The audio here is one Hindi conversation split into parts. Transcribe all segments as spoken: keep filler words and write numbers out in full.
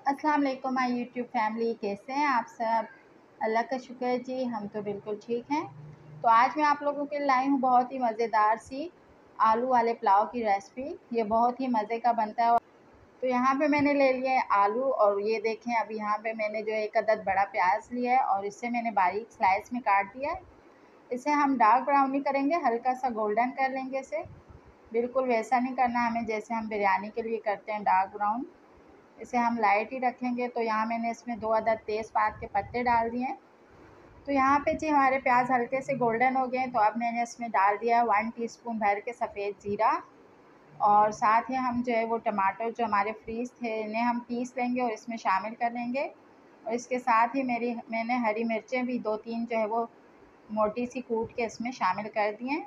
अस्सलाम वालेकुम माय यूट्यूब फैमिली, कैसे हैं आप सब। अल्लाह का शुक्र है जी, हम तो बिल्कुल ठीक हैं। तो आज मैं आप लोगों के लिए लाई हूँ बहुत ही मज़ेदार सी आलू वाले पुलाव की रेसिपी। ये बहुत ही मज़े का बनता है। तो यहाँ पे मैंने ले लिए हैं आलू, और ये देखें अभी यहाँ पे मैंने जो एक अदद बड़ा प्याज लिया है और इससे मैंने बारीक स्लाइस में काट दिया है। इसे हम डार्क ब्राउन नहीं करेंगे, हल्का सा गोल्डन कर लेंगे इसे। बिल्कुल वैसा नहीं करना हमें जैसे हम बिरयानी के लिए करते हैं डार्क ब्राउन, इसे हम लाइट ही रखेंगे। तो यहाँ मैंने इसमें दो अदद तेज़पात के पत्ते डाल दिए हैं। तो यहाँ पे जी हमारे प्याज हल्के से गोल्डन हो गए हैं, तो अब मैंने इसमें डाल दिया है वन टीस्पून भर के सफ़ेद ज़ीरा, और साथ ही हम जो है वो टमाटर जो हमारे फ्रीज़ थे इन्हें हम पीस लेंगे और इसमें शामिल कर लेंगे। और इसके साथ ही मेरी मैंने हरी मिर्चें भी दो तीन जो है वो मोटी सी कूट के इसमें शामिल कर दी हैं।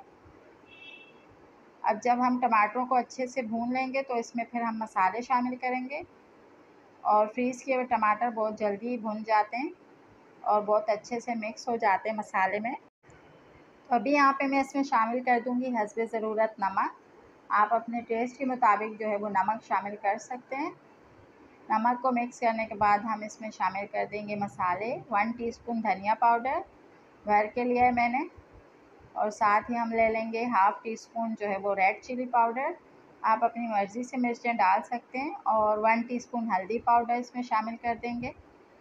अब जब हम टमाटरों को अच्छे से भून लेंगे तो इसमें फिर हम मसाले शामिल करेंगे। और फ्रीज़ किए हुए टमाटर बहुत जल्दी भुन जाते हैं और बहुत अच्छे से मिक्स हो जाते हैं मसाले में। तो अभी यहाँ पे मैं इसमें शामिल कर दूँगी हस्बे ज़रूरत नमक। आप अपने टेस्ट के मुताबिक जो है वो नमक शामिल कर सकते हैं। नमक को मिक्स करने के बाद हम इसमें शामिल कर देंगे मसाले। वन टीस्पून धनिया पाउडर भर के लिया है मैंने, और साथ ही हम ले लेंगे हाफ़ टी स्पून जो है वो रेड चिली पाउडर। आप अपनी मर्ज़ी से मिर्चें डाल सकते हैं। और वन टीस्पून हल्दी पाउडर इसमें शामिल कर देंगे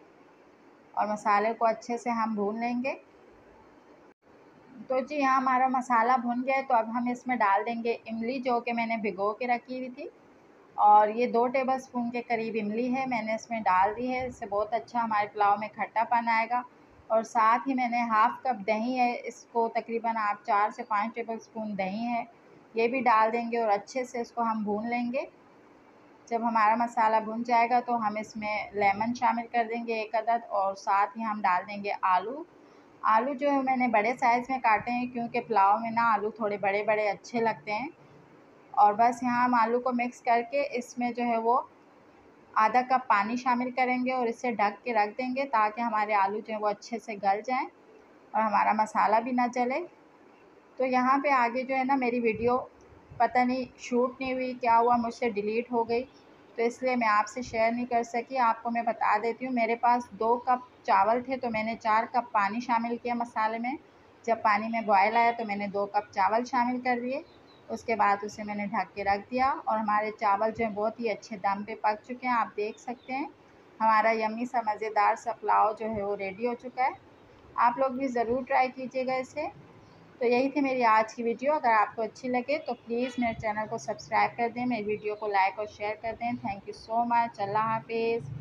और मसाले को अच्छे से हम भून लेंगे। तो जी यहाँ हमारा मसाला भुन गया है, तो अब हम इसमें डाल देंगे इमली जो कि मैंने भिगो के रखी हुई थी। और ये दो टेबलस्पून के करीब इमली है, मैंने इसमें डाल दी है। इससे बहुत अच्छा हमारे पुलाव में खट्टापन आएगा। और साथ ही मैंने हाफ़ कप दही है, इसको तकरीबन आप चार से पाँच टेबलस्पून दही है, ये भी डाल देंगे और अच्छे से इसको हम भून लेंगे। जब हमारा मसाला भुन जाएगा तो हम इसमें लेमन शामिल कर देंगे एक अदद, और साथ ही हम डाल देंगे आलू। आलू जो है मैंने बड़े साइज़ में काटे हैं, क्योंकि पुलाव में ना आलू थोड़े बड़े बड़े अच्छे लगते हैं। और बस यहाँ हम आलू को मिक्स करके इसमें जो है वो आधा कप पानी शामिल करेंगे और इसे ढक के रख देंगे, ताकि हमारे आलू जो है वो अच्छे से गल जाएं और हमारा मसाला भी ना जले। तो यहाँ पे आगे जो है ना मेरी वीडियो पता नहीं शूट नहीं हुई, क्या हुआ, मुझसे डिलीट हो गई, तो इसलिए मैं आपसे शेयर नहीं कर सकी। आपको मैं बता देती हूँ, मेरे पास दो कप चावल थे तो मैंने चार कप पानी शामिल किया मसाले में। जब पानी में बॉयल आया तो मैंने दो कप चावल शामिल कर दिए। उसके बाद उसे मैंने ढक के रख दिया, और हमारे चावल जो है बहुत ही अच्छे दम पे पक चुके हैं, आप देख सकते हैं। हमारा यम्मी सा मज़ेदार सा पुलाव जो है वो रेडी हो चुका है। आप लोग भी ज़रूर ट्राई कीजिएगा इसे। तो यही थी मेरी आज की वीडियो। अगर आपको अच्छी लगे तो प्लीज़ मेरे चैनल को सब्सक्राइब कर दें, मेरी वीडियो को लाइक और शेयर कर दें। Thank you so much. अल्लाह हाफिज़।